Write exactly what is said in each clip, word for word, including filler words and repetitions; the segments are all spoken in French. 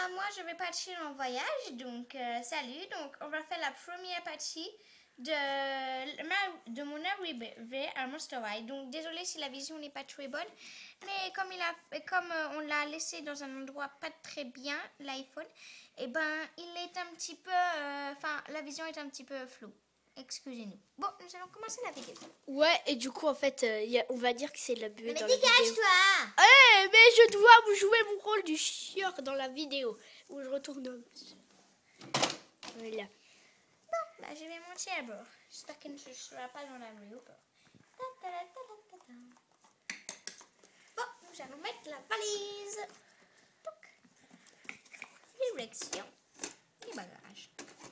bah moi je vais partir en voyage, donc euh, salut. Donc on va faire la première partie de, ma, de mon arrivée à Monster High. Donc désolé si la vision n'est pas très bonne, mais comme, il a, comme euh, on l'a laissé dans un endroit pas très bien, l'iPhone, et ben il est un petit peu, enfin euh, la vision est un petit peu floue. Excusez-nous. Bon, nous allons commencer la vidéo. Ouais, et du coup, en fait, euh, y a, on va dire que c'est la buée Mais dans la vidéo. dégage-toi! Eh, mais je dois vous jouer mon rôle du chieur dans la vidéo. Où je retourne. Voilà. Bon, bah je vais monter à bord. J'espère qu'elle ne sera pas dans la rue ou pas. Bon, nous allons mettre la valise. Donc, direction les bagages.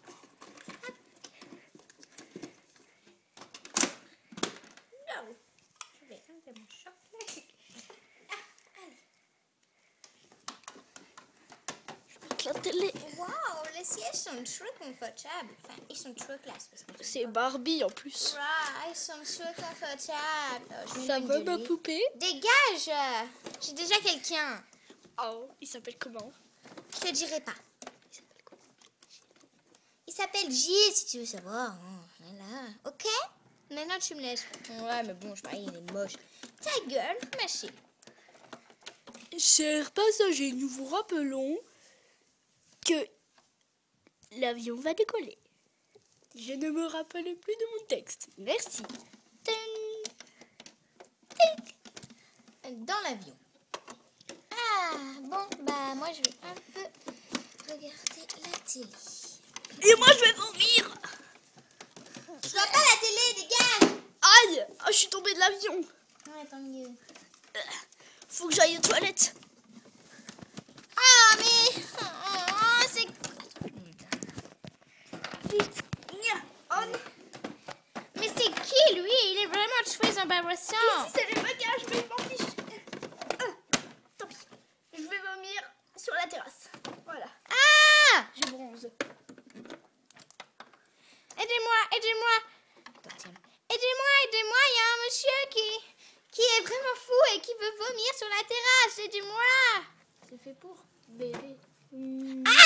Non, je vais enlever mon choc. Ah, allez. La télé. Wow, les sièges sont très confortables. Enfin, ils sont très classe. C'est Barbie en plus. Wow, ils sont très confortables. Oh, Ça va ma poupée? Dégage! J'ai déjà quelqu'un. Oh, il s'appelle comment? Je te dirai pas. Il s'appelle Gilles, si tu veux savoir. Voilà. Ok? Maintenant, tu me laisses. Ouais, mais bon, je parie, il est moche. Ta gueule, merci. Chers passagers, nous vous rappelons que l'avion va décoller. Je ne me rappelle plus de mon texte. Merci. Ting. Ting. Dans l'avion. Ah, bon, bah, moi, je vais un peu regarder la télé. Et moi, je vais vomir. Je vois pas la télé, dégage! Aïe! Oh, je suis tombée de l'avion. Ouais, tant mieux. Faut que j'aille aux toilettes. Ah, mais... Oh, c'est... Vite. Oh. Mais c'est qui, lui? Il est vraiment très embarrassant. Ici, c'est les bagages, mais je m'en fiche. Euh, tant pis. Je vais vomir sur la terrasse. Voilà. Ah! Je bronze. Aidez-moi, aidez-moi. Aidez-moi, aidez-moi. Il y a un monsieur qui... qui est vraiment fou et qui veut vomir sur la terrasse. Aidez-moi. C'est fait pour bébé. Mmh. Ah!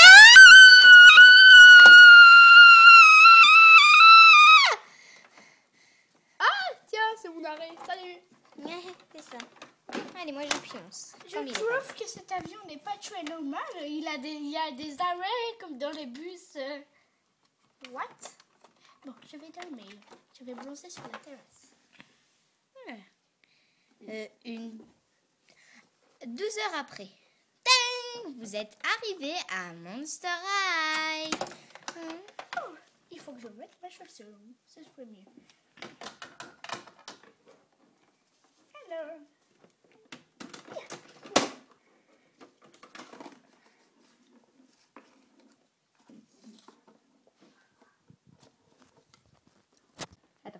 C'est mon arrêt. Salut. Ouais, c'est ça. Allez, moi je pionce. Je trouve que cet avion n'est pas très normal. Il a des, il y a des arrêts comme dans les bus. Euh... What? Bon, je vais dormir. Je vais bronzer sur la terrasse. Ouais. Euh, une... douze heures après. Ding! Vous êtes arrivé à Monster High. Hum. Oh, il faut que je mette ma chaussure. Ce serait mieux. Hello. Attends.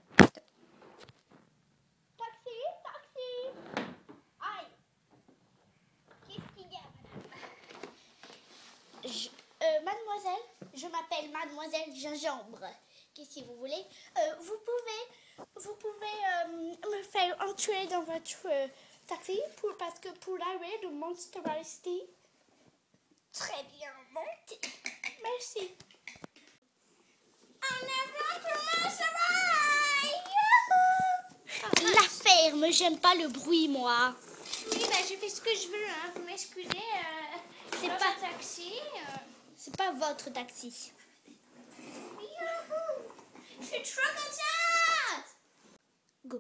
Taxi, taxi. Aïe. Qu'est-ce qu'il y a, madame? Je, euh, mademoiselle, je m'appelle mademoiselle Gingembre. Qu'est-ce que vous voulez? euh, Vous pouvez, vous pouvez euh, me faire entrer dans votre euh, taxi pour, parce que pour l'arrêt de Monster High. Très bien, montez. Merci. En avant pour Monster High! Youhou! La ferme, j'aime pas le bruit, moi. Oui, bah je fais ce que je veux, hein. Vous m'excusez. Euh, C'est dans pas- un taxi. Euh... C'est pas votre taxi. Youhou! Je suis trop contente! Go.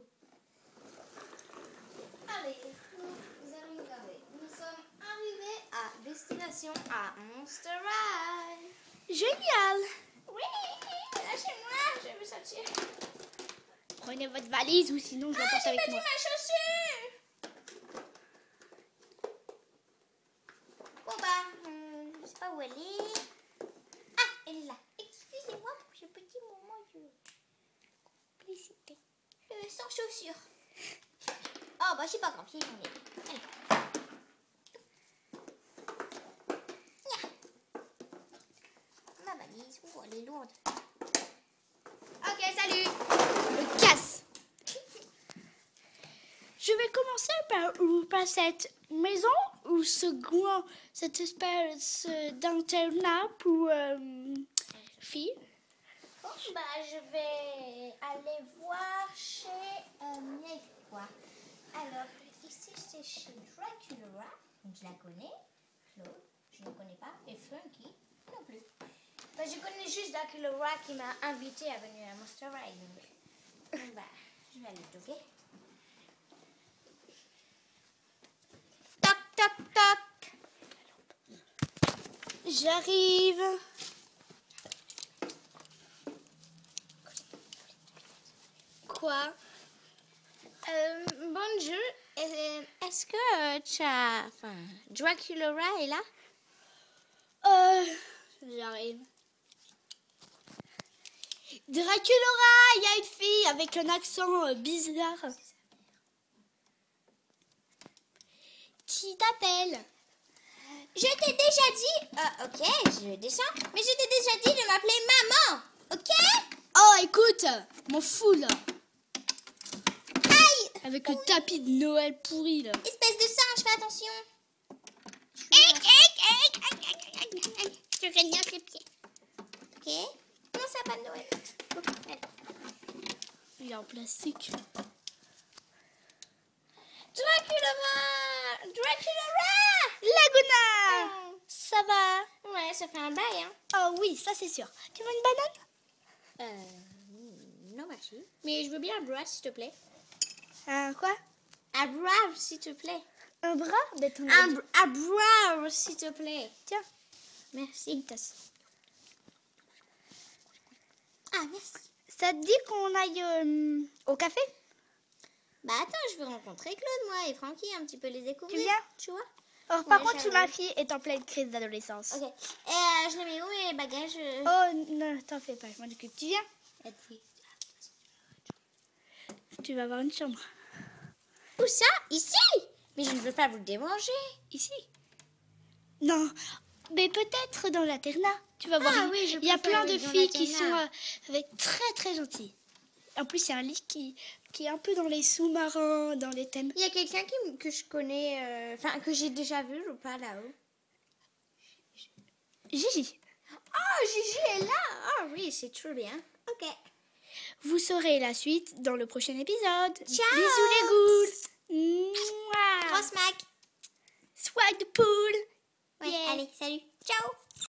Allez, nous allons regarder. Nous sommes arrivés à destination à Monster High. Génial. Oui, lâchez-moi, je vais sortir. Prenez votre valise ou sinon je la Ah, porte j'ai avec perdu moi. ma chaussure. Bon bah, hum, je sais pas où elle est. Ah, elle est là. Excusez-moi pour ce petit moment de complicité. Euh, sans chaussures. Oh bah c'est pas grave, j'y j'en ai. Allez. Nya. Ma valise, oh elle est lourde. Ok, salut. Me casse. Je vais commencer commencer par où? Par cette maison ou ce grand, cette espèce d'internat pour euh, filles? Bon, bah, je vais aller voir chez euh, Mireille, quoi. Alors, ici, c'est chez Dracula. Donc, je la connais. Claude, je ne connais pas. Et Frankie, non plus. Bah, je connais juste Dracula qui m'a invité à venir à Monster Ride. Donc, bon, bah, je vais aller toquer. Toc, toc, toc. J'arrive. Quoi? Euh, bonjour. Euh, Est-ce que euh, tu as... Enfin, Dracula est là? Euh, j'arrive. Dracula, il y a une fille avec un accent euh, bizarre. Qui t'appelle? Je t'ai déjà dit... Euh, ok, je descends. Mais je t'ai déjà dit de m'appeler maman. Ok? Oh, écoute, m'en fous là. Aïe! Avec le tapis de Noël pourri là. Espèce de singe, fais attention. Je grignote les pieds. Ok? Non, ça n'a pas de Noël. Il est en plastique. Dracula! Dracula! Laguna, Oh. ça va? Ouais, ça fait un bail, hein. Oh oui, ça c'est sûr. Tu veux une banane? Euh... Non, merci. Mais je veux bien un bras, s'il te plaît. Un quoi? Un bras, s'il te plaît. Un bras? Ben, t'en as Un, dit. br- un bras, s'il te plaît. Tiens, Merci. une tasse. Ah, merci. Ça te dit qu'on aille euh, au café? Bah attends, je veux rencontrer Claude, moi, et Francky, un petit peu les découvrir. Tu viens? Tu vois? Oh, par Ouais, contre, j'arrive. ma fille est en pleine crise d'adolescence. Ok. Et euh, je les mets où, mes bagages euh... Oh, non, t'en fais pas, je m'en occupe. Tu viens? Tu vas avoir une chambre. Où ça? Ici? Mais je ne veux pas vous le déranger. Ici? Non, mais peut-être dans l'internat. Tu vas voir, Ah il- oui, je il y a préfère plein de dans filles qui sont l'internat. euh, avec très très gentilles. En plus, il y a un lit qui, qui est un peu dans les sous-marins, dans les thèmes. Il y a quelqu'un qui, m- que je connais, euh, enfin, que j'ai déjà vu ou pas là-haut? Gigi, Oh, Gigi est là! Ah oui, c'est trop bien. Ok. vous saurez la suite dans le prochain épisode. Ciao. Bisous les ghouls. Mouah. Grosse Mac. Swag de poule. Ouais, Yeah. allez, salut. Ciao!